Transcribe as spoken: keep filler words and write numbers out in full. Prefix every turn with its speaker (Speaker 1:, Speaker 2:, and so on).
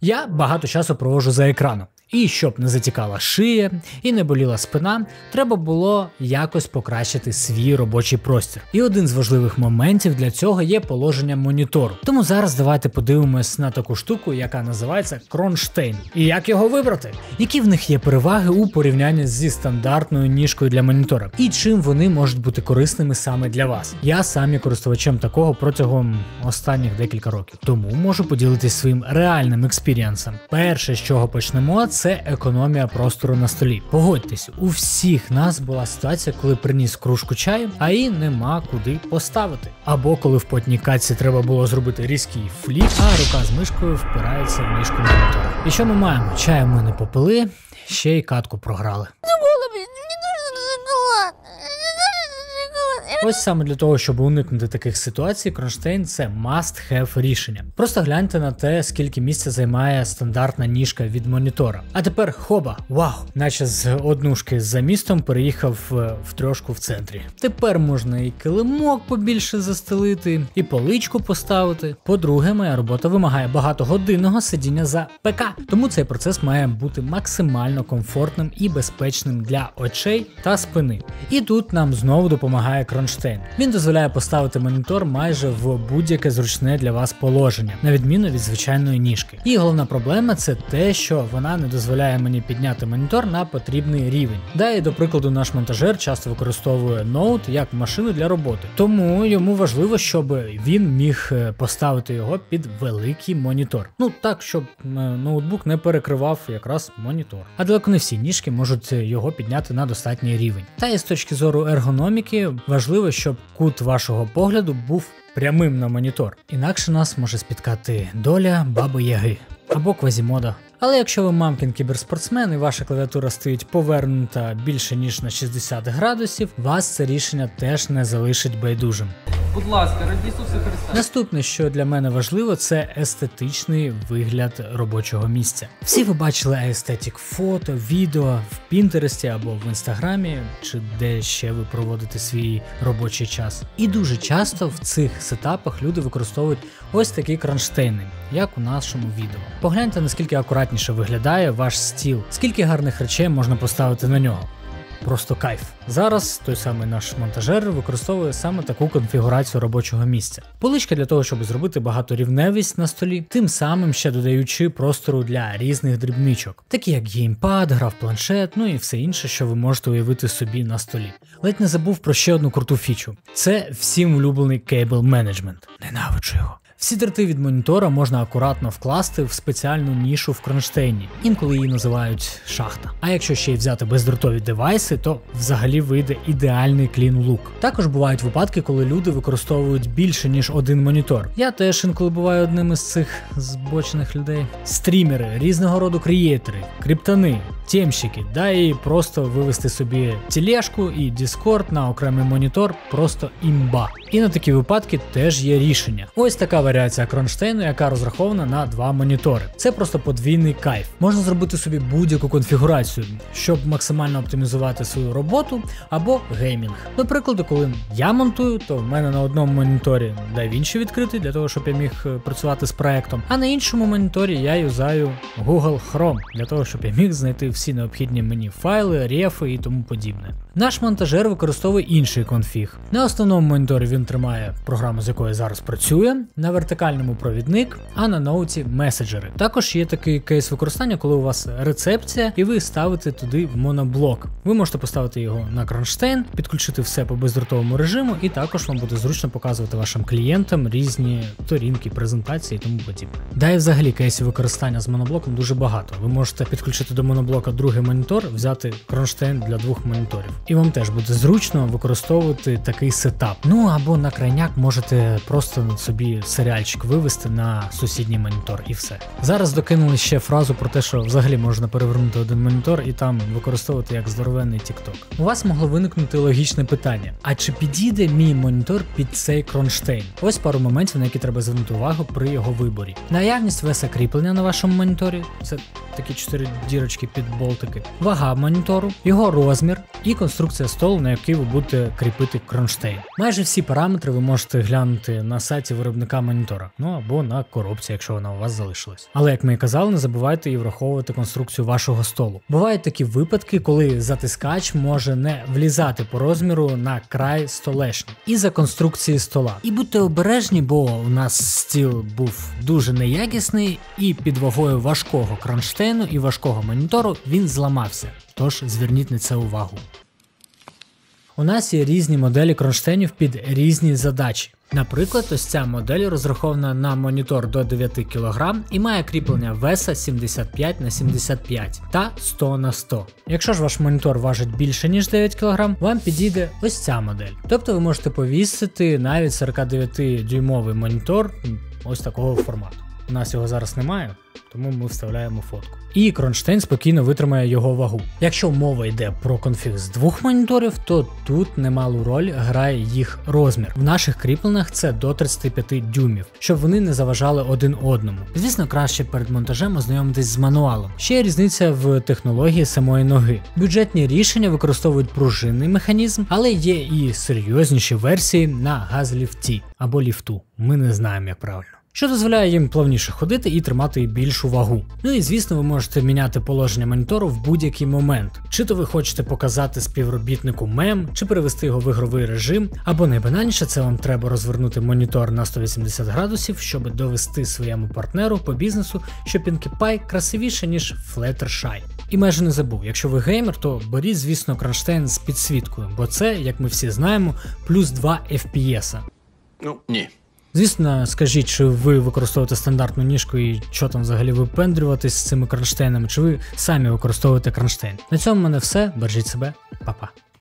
Speaker 1: Я багато часу проводжу за екраном. І щоб не затікала шия і не боліла спина, треба було якось покращити свій робочий простір. І один з важливих моментів для цього є положення монітору. Тому зараз давайте подивимось на таку штуку, яка називається кронштейн. І як його вибрати? Які в них є переваги у порівнянні зі стандартною ніжкою для монітора? І чим вони можуть бути корисними саме для вас? Я сам є користувачем такого протягом останніх декілька років. Тому можу поділитись своїм реальним експірієнсом. Перше, з чого почнемо, це економія простору на столі. Погодьтесь, у всіх нас була ситуація, коли приніс кружку чаю, а її нема куди поставити. Або коли в потній катці треба було зробити різкий фліп, а рука з мишкою впирається в ніжку монітора. І що ми маємо? Чаю ми не попили, ще й катку програли. Ось саме для того, щоб уникнути таких ситуацій, кронштейн – це must-have рішення. Просто гляньте на те, скільки місця займає стандартна ніжка від монітора. А тепер хоба, вау! Наче з однушки з замістом переїхав в трьошку в центрі. Тепер можна і килимок побільше застелити, і поличку поставити. По-друге, моя робота вимагає багатогодинного сидіння за ПК, тому цей процес має бути максимально комфортним і безпечним для очей та спини. І тут нам знову допомагає кронштейн. Він дозволяє поставити монітор майже в будь-яке зручне для вас положення, на відміну від звичайної ніжки. І головна проблема – це те, що вона не дозволяє мені підняти монітор на потрібний рівень. Да, і до прикладу, наш монтажер часто використовує ноут як машину для роботи. Тому йому важливо, щоб він міг поставити його під великий монітор. Ну так, щоб ноутбук не перекривав якраз монітор. А далеко не всі ніжки можуть його підняти на достатній рівень. Та і з точки зору ергономіки важливо, щоб кут вашого погляду був прямим на монітор. Інакше нас може спіткати доля Баби Яги або Квазімода. Але якщо ви мамкін кіберспортсмен і ваша клавіатура стоїть повернута більше ніж на шістдесят градусів, вас це рішення теж не залишить байдужим.
Speaker 2: Будь ласка, ради Ісуса Христа.
Speaker 1: Наступне, що для мене важливо, це естетичний вигляд робочого місця. Всі ви бачили естетик фото, відео в Пінтересті або в Інстаграмі, чи де ще ви проводите свій робочий час. І дуже часто в цих сетапах люди використовують ось такі кронштейни, як у нашому відео. Погляньте, наскільки акуратніше виглядає ваш стіл, скільки гарних речей можна поставити на нього. Просто кайф. Зараз той самий наш монтажер використовує саме таку конфігурацію робочого місця. Поличка для того, щоб зробити багаторівневість на столі, тим самим ще додаючи простору для різних дрібничок, такі як геймпад, гра в планшет, ну і все інше, що ви можете уявити собі на столі. Ледь не забув про ще одну круту фічу. Це всім улюблений кейбл менеджмент. Ненавиджу його. Всі дроти від монітора можна акуратно вкласти в спеціальну нішу в кронштейні, інколи її називають шахта. А якщо ще й взяти бездротові девайси, то взагалі вийде ідеальний клін-лук. Також бувають випадки, коли люди використовують більше ніж один монітор. Я теж інколи буваю одним із цих збочених людей. Стрімери, різного роду креатори, криптони, темщики, да і просто вивести собі тележку і Discord на окремий монітор просто імба. І на такі випадки теж є рішення. Ось така варіація кронштейну, яка розрахована на два монітори. Це просто подвійний кайф. Можна зробити собі будь-яку конфігурацію, щоб максимально оптимізувати свою роботу або геймінг. До прикладу, коли я монтую, то в мене на одному моніторі DaVinci відкритий, для того, щоб я міг працювати з проектом, а на іншому моніторі я юзаю Google Chrome, для того, щоб я міг знайти всі необхідні мені файли, рефи і тому подібне. Наш монтажер використовує інший конфіг. На основному моніторі він тримає програму, з якою зараз працює, на вертикальному провідник, а на ноуті меседжери. Також є такий кейс використання, коли у вас рецепція і ви ставите туди моноблок. Ви можете поставити його на кронштейн, підключити все по бездротовому режиму, і також вам буде зручно показувати вашим клієнтам різні сторінки, презентації і тому подібне. Да і взагалі кейсів використання з моноблоком дуже багато. Ви можете підключити до моноблока другий монітор, взяти кронштейн для двох моніторів. І вам теж буде зручно використовувати такий сетап. Ну або на крайняк можете просто собі серіальчик вивести на сусідній монітор і все. Зараз докинули ще фразу про те, що взагалі можна перевернути один монітор і там використовувати як здоровенний TikTok. У вас могло виникнути логічне питання: а чи підійде мій монітор під цей кронштейн? Ось пару моментів, на які треба звернути увагу при його виборі. Наявність веса кріплення на вашому моніторі – це такі чотири дірочки під болтики, вага монітору, його розмір і конструкція столу, на який ви будете кріпити кронштейн. Майже всі параметри ви можете глянути на сайті виробника монітора, ну або на коробці, якщо вона у вас залишилась. Але, як ми і казали, не забувайте і враховувати конструкцію вашого столу. Бувають такі випадки, коли затискач може не влізати по розміру на край столешні із-за конструкції стола. І будьте обережні, бо у нас стіл був дуже неякісний і під вагою важкого кронштейну і важкого монітору він зламався. Тож зверніть на це увагу. У нас є різні моделі кронштейнів під різні задачі. Наприклад, ось ця модель розрахована на монітор до дев'яти кілограм і має кріплення веса сімдесят п'ять на сімдесят п'ять та сто на сто. Якщо ж ваш монітор важить більше ніж дев'ять кілограм, вам підійде ось ця модель. Тобто ви можете повісити навіть сорокадев'ятидюймовий монітор ось такого формату. У нас його зараз немає, тому ми вставляємо фотку. І кронштейн спокійно витримає його вагу. Якщо мова йде про конфіг з двох моніторів, то тут немалу роль грає їх розмір. В наших кріпленнях це до тридцяти п'яти дюймів, щоб вони не заважали один одному. Звісно, краще перед монтажем ознайомитись з мануалом. Ще є різниця в технології самої ноги. Бюджетні рішення використовують пружинний механізм, але є і серйозніші версії на газліфті або ліфту. Ми не знаємо, як правильно. Що дозволяє їм плавніше ходити і тримати більшу вагу. Ну і звісно, ви можете міняти положення монітору в будь-який момент. Чи то ви хочете показати співробітнику мем, чи перевести його в ігровий режим, або найбанальніше, це вам треба розвернути монітор на сто вісімдесят градусів, щоб довести своєму партнеру по бізнесу, що Pinkie Pie красивіше, ніж Fluttershy. І майже не забув, якщо ви геймер, то беріть, звісно, кронштейн з підсвіткою, бо це, як ми всі знаємо, плюс два еф пі ес.
Speaker 3: Ну, ні.
Speaker 1: Звісно, скажіть, чи ви використовуєте стандартну ніжку і що там взагалі випендрюватись з цими кронштейнами, чи ви самі використовуєте кронштейн. На цьому в мене все, бережіть себе, па-па.